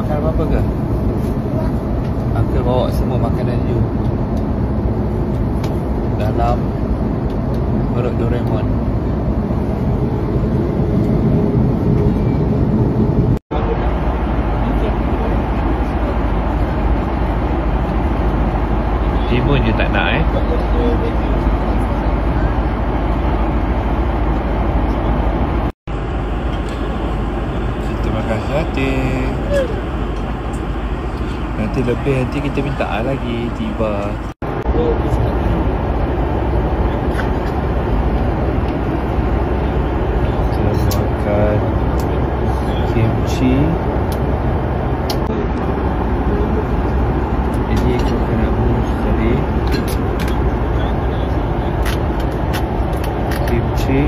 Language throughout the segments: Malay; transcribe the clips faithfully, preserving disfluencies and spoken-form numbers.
makan apa-apa ke? Uncle bawa semua makanan you dalam perut Doraemon. Timun je tak nak eh. Kita makan sate. Nanti lebih, nanti kita minta lagi tiba. Kita makan kimchi. Ini coconut mousse tadi. Kimchi.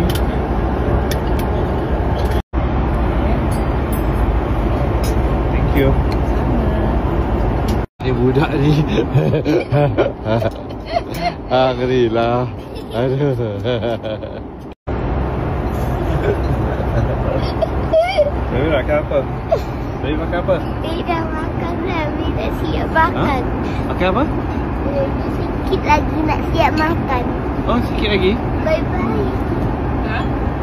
Thank you. Ni budak ni. Ah, ngerilah. Aduh. Baby makan apa? Baby makan apa? Baby dah makan dah. Baby dah siap makan. Ha? Makan apa? Sikit lagi nak siap makan. Oh, sikit lagi? Bye-bye. Ha?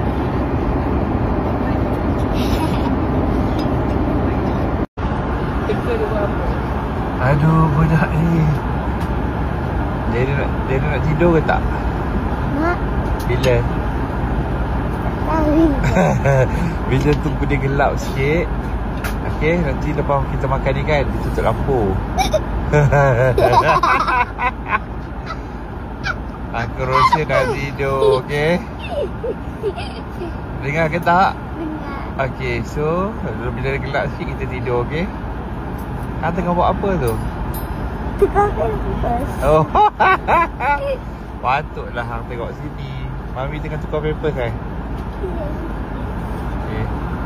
Aduh, budak ni. Dia nak, dia nak tidur ke tak? Mak. Bila? Tahu. Bila tunggu dia gelap sikit. Okey, nanti lepas kita makan ni kan, dia tutup lampu. Aku rasa dah tidur, okey? Dengar ke tak? Dengar. Okey, so bila dia gelap sikit kita tidur, okey? Kau tengah buat apa tu? Tukar pampers. Oh. Patutlah hang tengok sini. Mami tengah tukar pampers kan? Okey.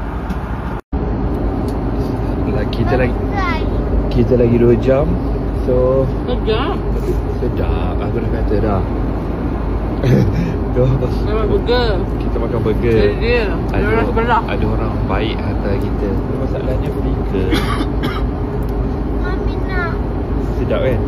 Kita lagi kita lagi dua jam. So Sedap. sedap. Aku dah kata dah. Dos. Memang burger. Kita makan burger. Jadi dia. Ada orang sebelah. Ada orang baik hantar kita. Masalahnya burger. Mami nak. Sedap kan?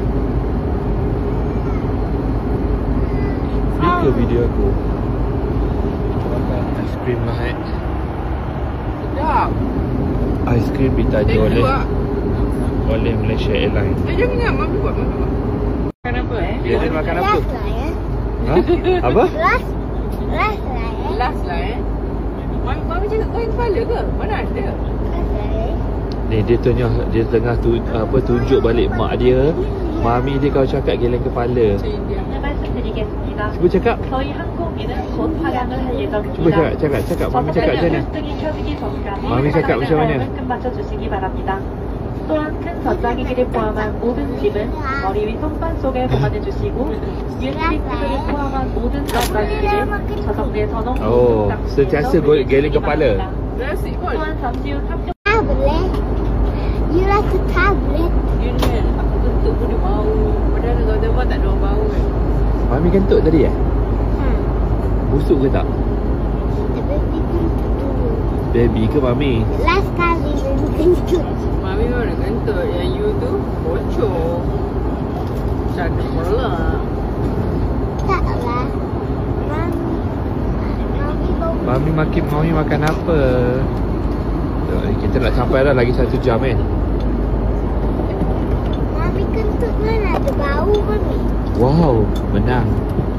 Free ke video aku? Kita makan aiskrim Mahat. Sedap. Aiskrim ditaja Eh, oleh juga. oleh Malaysia Airlines. Eh, jangan ingat. Mami buat, Mami buat. Makan apa eh? Dia dia makan apa? Last lah ya. Ha? Apa? Last. Last lah ya. Last lah eh. Mami, Mami cakap kau yang kepala ke? Mana ada? Last lah ya. Ni dia tengah dia tengah tu, apa tunjuk balik mak dia. Mami dia kau cakap geleng kepala. Macam India. 말씀드리겠습니다. Cuba cakap. 저희 항공기는 곧 하강을 할 예정입니다. Cuba cakap, cakap, cakap. Mami cakap macam mana? 등이 켜지기 전까지 마음이 잠깐 하강의 잠시만요. 사용을 끝마쳐 주시기 바랍니다. 또한 큰 전자기기를 포함한 모든 짐은 머리 위 선반 속에 보관해 주시고 유에스비 케이블을 포함한 모든 전자기기를 저성대 전원 Oh, sentiasa golek geleng kepala. Nasi pun. 또한 잠시 후 탑승 Tablet. You like a tablet? You ni aku bentuk pun dia bau. Padahal kau tengok tak ada orang bau kan. Mami kentut tadi eh? Hmm. Busuk ke tak? Baby kentut dulu. Baby ke mami? Last kali baby kentut. Mami memang nak kentut. Yang you tu bocor. Cakap pula. Taklah. Mami. Mami bau. Mami makin mami makan apa? Kita nak sampai dah lagi satu jam eh. Mami kentut mana ada bau mami? Wow, menang.